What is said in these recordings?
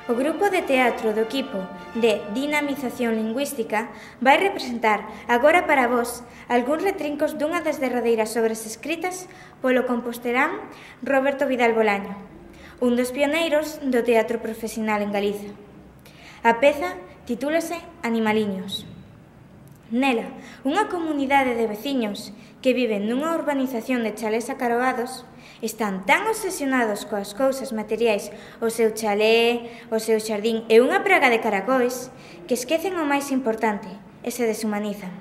O grupo de teatro do equipo de Dinamización Lingüística vai representar agora para vós algúns retrincos dunha das derradeiras obras escritas polo compostelán Roberto Vidal Bolaño, un dos pioneiros do teatro profesional en Galiza. A peza titúlase Animaliños. Nela, unha comunidade de veciños que viven nunha urbanización de chalés acaroados están tan obsesionados coas cousas materiais, o seu chalé, o seu xardín e unha praga de caracois, que esquecen o máis importante e se deshumanizan.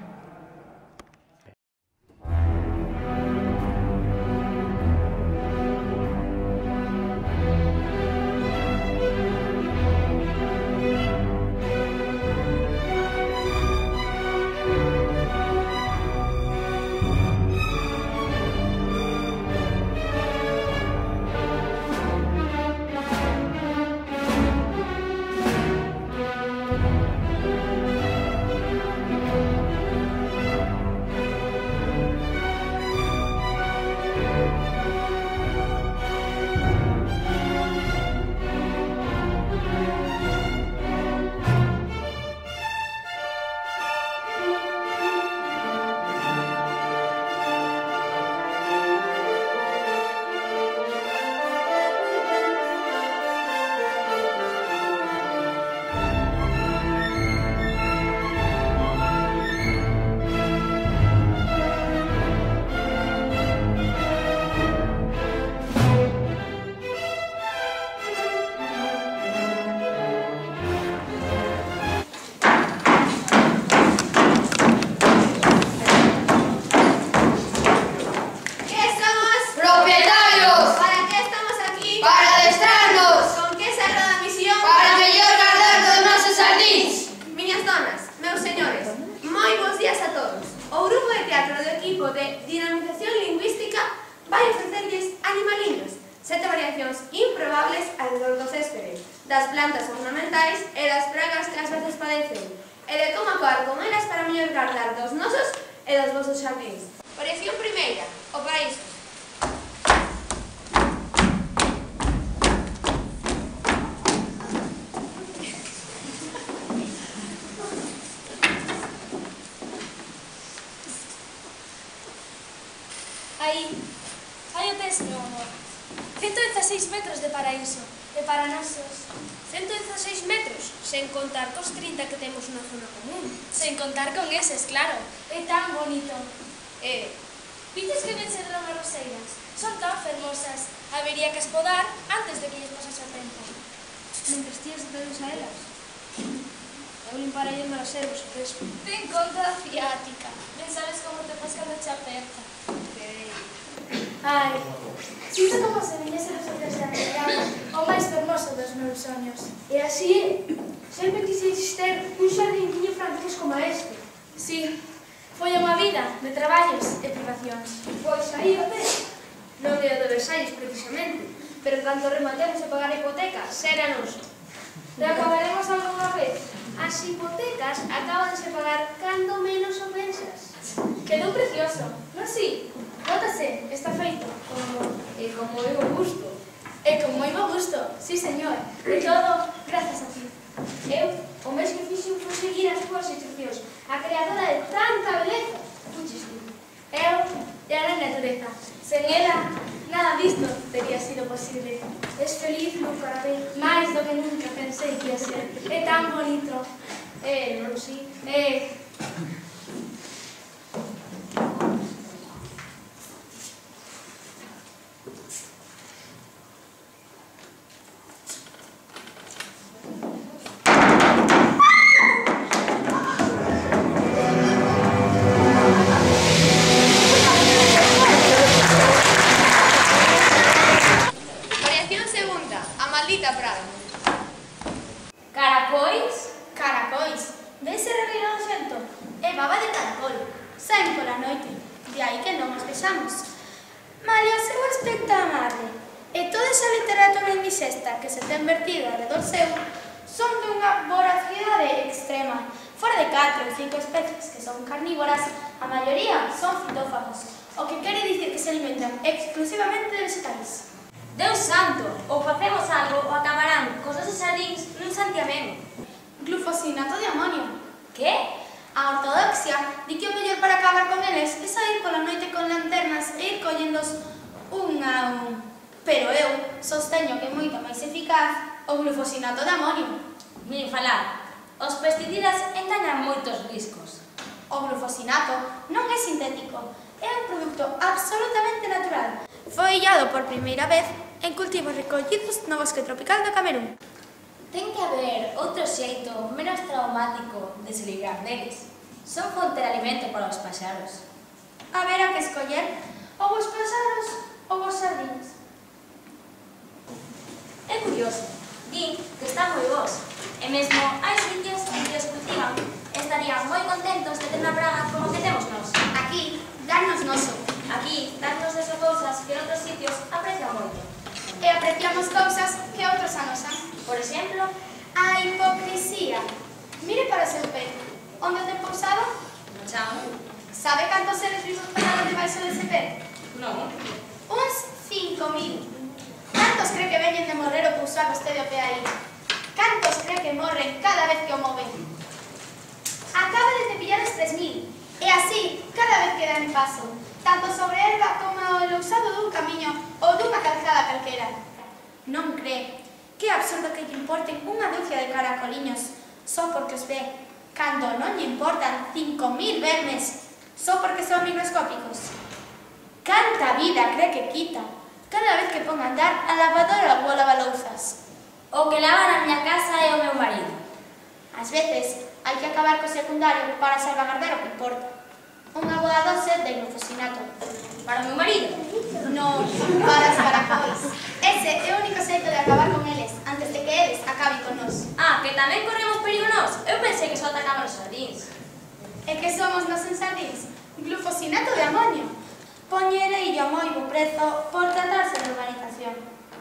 De Dinamización Lingüística vai ofrecerlles Animaliños, 7 variacións improbables alrededor do céspede, das plantas ornamentais e das pragas que ás veces padecen, e de como actuar con elas para mellor guardar dos nosos e dos vosos xardíns. Variación primeira, o paraíso. Aí o tes, meu amor. 116 metros de paraíso, e para nosos. 116 metros, sen contar cos 30 que temos na zona común. Sen contar con eses, claro. É tan bonito. Vites que ven ser as roseiras? Son tan fermosas. Habería que as podar antes de que lles pasase o tempo. Non vestías de a elas? Eu limparei os servos fresco. Ten conta da ciática. Ben sabes como te faz cando te aperta. Ai, sinto como se viñese a facerse a realidade o máis fermoso dos meus soños. E así, sempre quixeches ter un xardinquiño francés como este. Sí, foi unha vida de traballos e privacións. Pois aí o tes. Non é o de Versalles, precisamente, pero cando rematemos a pagar a hipoteca, será noso. E acabaremos algunha vez. As hipotecas acabanse a pagar cando menos o pensas. Quedou precioso, non si? Nótase, está feito. E con moi bo gusto. E con moi bo gusto, sí señor. E todo gracias a ti. Eu, o mes que fixen foi seguir as túas instruccións. A creadora de tanta beleza, fuches ti. Eu e a natureza. Sen ela, nada disto teria sido posible. Es feliz, meu carabén. Mais do que nunca pensei que ia ser. É tan bonito. Non si. Variación segunda, a maldita praga. Caracois? Caracois. Ves ser arriba do xento? É baba de caracol. Saen pola noite. De aí que non os vexamos. Malia o seu aspecto amarre e toda esa literatura indigesta que se ten vertido alrededor seu son dunha voracidade extrema. Fora de 4 ou 5 especies que son carnívoras, a maioría son fitófagos, o que quere dicir que se alimentan exclusivamente de vegetais. Deus santo, ou facemos algo ou acabarán cos nosos xardíns que ven. Glufosinato de amonio. Que? A ortodoxia di que o mellor para acabar con eles é sair pola noite con lanternas e ir collendos un a un. Pero eu sosteño que é moito máis eficaz o glufosinato de amonio. Nin falar. Os pesticidas engañan moitos riscos. O glufosinato non é sintético, é un produto absolutamente natural. Foi illado por primeira vez en cultivos recollidos no bosque tropical do Camerún. Ten que haber outro xeito menos traumático de se livrar deles. Son fonte de alimento para os paxaros. Haberá que escoller ou os paxaros ou os sardines. É curioso. Din que están moi bons. E mesmo hai sitios en que os cultivan. Estarían moi contentos de ter unha praga como que temos nós. Aquí, darnos noso. Aquí, darnos esas cousas que en outros sitios aprecian moito. E apreciamos cousas que outros a nosan. Por exemplo, A hipocrisía. Mire para o seu pé. Onde o ten pousado? no chan. Sabe cantos seres vivos pegados debaixo dese pé? Non. Uns 5.000. Cantos cree que veñen de morrer o pousar vostede o pé aí? Cantos cree que morren cada vez que o moven? Acaba de cepillar os 3.000. E así, cada vez que dan paso, tanto sobre a erva como o lousado dun camiño ou dunha calzada calquera. Non cree que é absurdo que lle importen unha dúcia de caracoliños só porque os ve, cando non lle importan 5.000 vermes só porque son microscópicos. Canta vida cree que quita cada vez que pon a andar a lavadora ou a lavalouzas. O que lava na miña casa é o meu marido. Ás veces hai que acabar co secundario para salvagardar o que importa. Unha boa dose de glufosinato. Para o meu marido. Non, para os caracois. Ese é o único xeito de acabar con eles antes de que eles acaben con nós. Ah, que tamén corremos perigo nós. Eu pensei que só atacaban os sardíns. E que somos nos en sardíns? Glufosinato de amonio. Poñerei o moi bo prezo por tratarse de urbanización.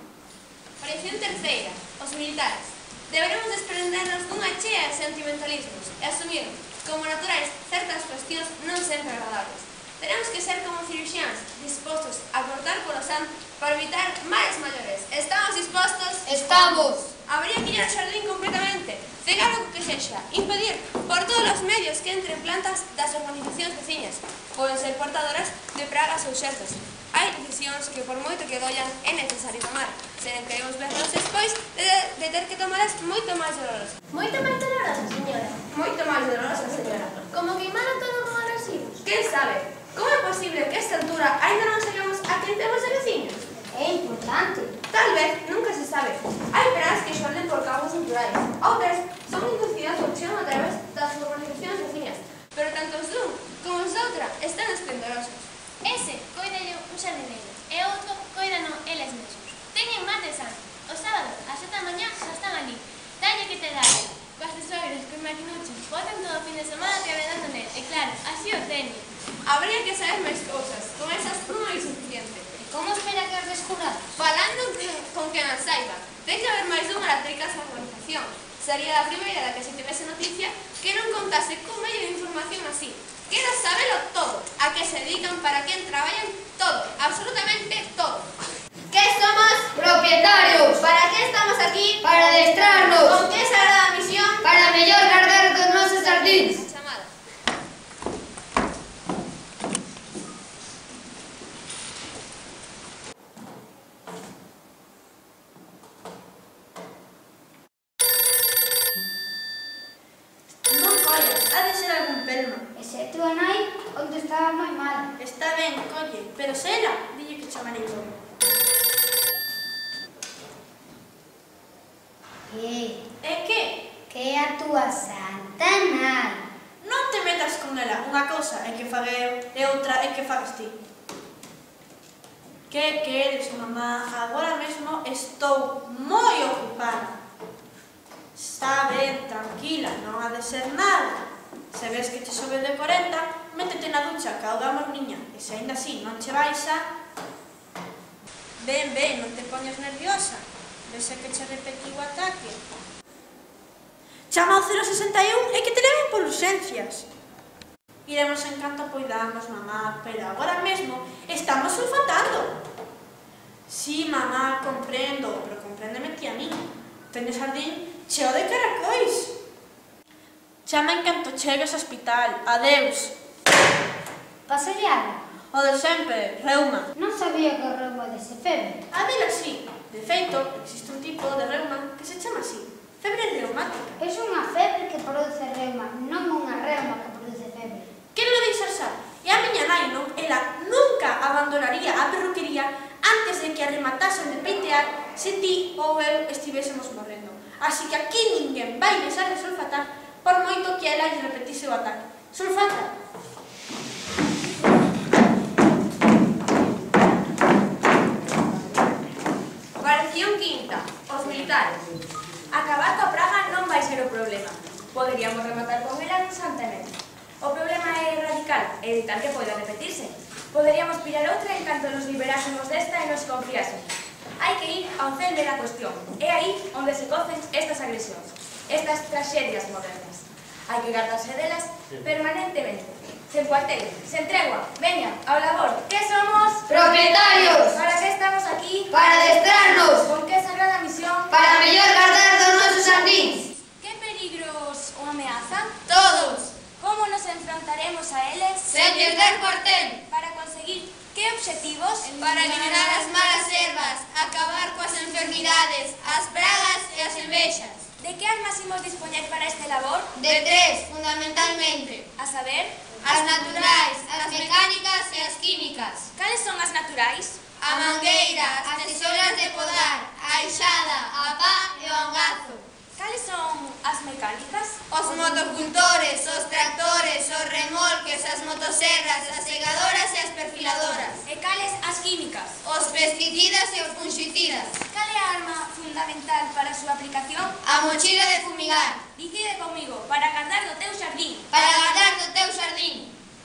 Fracción terceira, os militares. Deberemos desprendernos dunha chea de sentimentalismos e asumir como naturais certas cuestións non sempre agradables. Tenemos que ser como cirurxiáns, dispostos a cortar polo san para evitar males maiores. ¿Estamos dispostos? Estamos. Habría que ir ao xardín completamente, cegar o que sexa, impedir por todos os medios que entren plantas das organizacións veciñas. Poden ser portadoras de pragas ou xertos. Hai decisións que por moito que doian é necesario tomar. Se non queremos vernos despois de ter que tomalas moito máis dolorosas. Moito máis dolorosa, señora. Moito máis dolorosas, señora. Como queimar todo con abrasivos. Quen sabe? Como é posible que a esta altura ainda non saibamos a quen temos de veciños? É importante. Tal vez, nunca se sabe. Hai pragas que xorden por causas naturais. Outras son inducidas por cheo a través das organizacións veciñas. Pero tanto os dun como os doutra están esplendorosos. Ese coídalle un xardineiro e outro coídano eles mesmos. Teñen máis de san. O sábado, ás 7 da mañá, xa están ali. Dalle que te dalle. Vas de suegros con maquinuchos, botan todo o fin de semana traballando nel. E claro, así o teñen. Habría que saber máis cousas. Con esas non hai suficiente. Como espera que os descubra? Falando con quen as saiba. Ten que haber máis dunha eléctrica esa organización. Sería a primeira da que se tivese noticia que non contase con medio de información así. Quero sabelo todo. A que se dedican, para quen traballan, todo. Absolutamente todo. ¿Qué somos? Propietarios. ¿Para qué estamos aquí? Para adestrarnos. ¿Con qué sagrada misión? Para mellor guardar dos nosos sardíns. Chamada. Non collas, ha de ser algún pelma. Ese é túa nai onde estaba moi mal. Está ben, colle, pero se ela, dille que chamarei logo. E que? Que é a túa santa nai. Non te metas con ela, unha cousa é que faga eu e outra é que fagas ti. Que queres, mamá? Agora mesmo estou moi ocupada. Está ben, tranquila, non ha de ser nada. Se ves que che sobe de 40, métete na ducha, caudamos niña. E se ainda así non che baixa... Ben, non te poñas nerviosa. Vese que che repetiu o ataque. Chama ao 061 e que te leven por urxencias. Iremos en canto poidamos, mamá, pero agora mesmo estamos sulfatando. Sí, mamá, comprendo, pero compréndeme ti a mí. Tenes jardín Cheo de caracois. Chama en canto chegues ao hospital. Adeus. Pásale algo. O de sempre, reuma. Non sabía que o reuma dese febre. A dela sí. De feito, existe un tipo de reuma que se chama así. Febre reumática. É unha febre que produce reuma, non unha reuma que produce febre. Que lo deixar xa? E a miña nai non, ela nunca abandonaría a perruquería antes de que a rematasen de peitear se ti ou eu estivésemos morrendo. Así que aquí ninguén vai deixar de sulfatar por moito que ela lle repetise o ataque. Sulfata! Variación quinta. Os militares. Acabar coa praga non vai ser o problema. Poderíamos rematar con ela sanamente. O problema é radical e evitar que poida repetirse. Poderíamos pillar outra en canto nos liberásemos desta e nos confiásemos. Hai que ir ao centro da cuestión. É aí onde se cocen estas agresións, estas traxedias modernas. Hai que guardarse delas permanentemente, sen cuartel, sen tregua. Veña, ao labor. Que somos? Propietarios! Para que estamos aquí? Para adestrarnos! Con que sagrada misión? Para mellor guardar dos nosos xardíns! Que peligros o ameazan? Todos! Como nos enfrentaremos a eles? Sen lles dar cuartel! Para conseguir que obxectivos? Para eliminar as malas ervas, acabar coas enfermidades, as pragas e as envexas. De que armas imos dispoñer para este labor? De tres, fundamentalmente. A saber, As naturais, as mecánicas e as químicas. cales son as naturais? A mangueira, as tesouras de podar, a eixada, a pá e o angazo. Cales son as mecánicas? Os motocultores, os tractores, os remolques, as motoserras, as segadoras e as perfiladoras. E cales as químicas? Os pesticidas e os fungicidas. Cal é a arma fundamental para a súa aplicación? A mochila de fumigar. Dicide comigo, para guardar do teu xardín. Para guardar do teu xardín.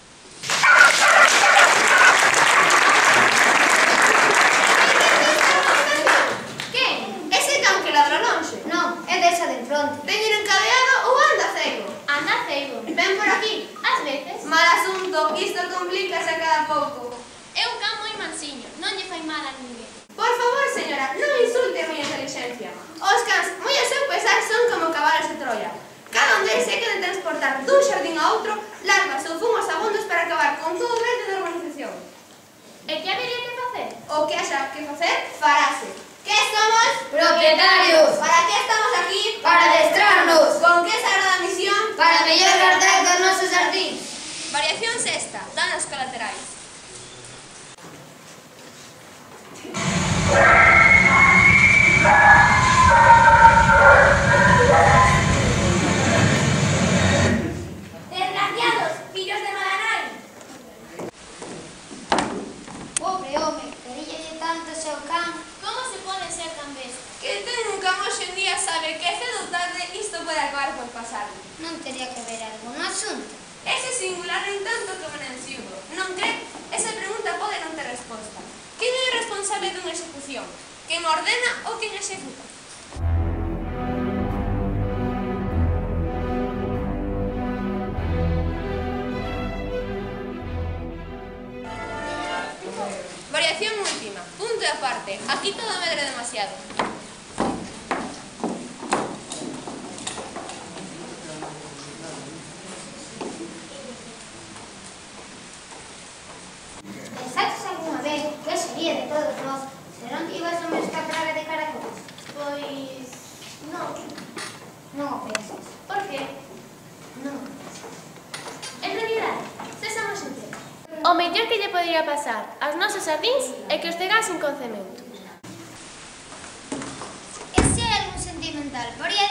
Quen? Ese can que ladra lonxe? Non, é desa de enfronte. Teñen encadeado ou anda cego? Anda cego. Ven por aquí. Ás veces. Mal asunto, isto complícase a cada pouco. É un can moi mansiño, non lle fai mal a ninguén. Por favor, señora, non insulte a miña inteligencia. Os cans, moi a seu pesar, son como cabalos de Troia. Cada un deles se queren transportar dun xardín a outro larvas ou fumos abundos para acabar con todo o verde da urbanización. E que habería que facer? O que haxa que facer, farase. Que somos? Propietarios. Para que estamos aquí? Para adestrarnos. Con que sagrada misión? Para mellor guardar dos nosos xardíns. Variación sexta. Danos colaterais. Desgraciados, fillos de Madanai! Pobre home, querílle tanto o seu can. Como se pode ser tan bestia? Que ten un can hoxe en día sabe que cedo ou tarde isto pode acabar por pasar. Non teria que ver algo no asunto. Ese singular en tanto que menenciudo. Non cree? Esa pregunta pode non ter resposta. Quen é o responsable dunha execución? Quen ordena ou quen executa? Variación última. Punto e aparte. Aquí todo medre demasiado. Pensaches algunha vez que sería de todos nós se non tivésemos esta praga de caracoles? Pois... non. Non o pensas. Por que? Non. En realidade, sexamos sinceros. O mellor que lle podería pasar aos nosos xardíns é que os cegasen con cemento. E se hai algún sentimental por aí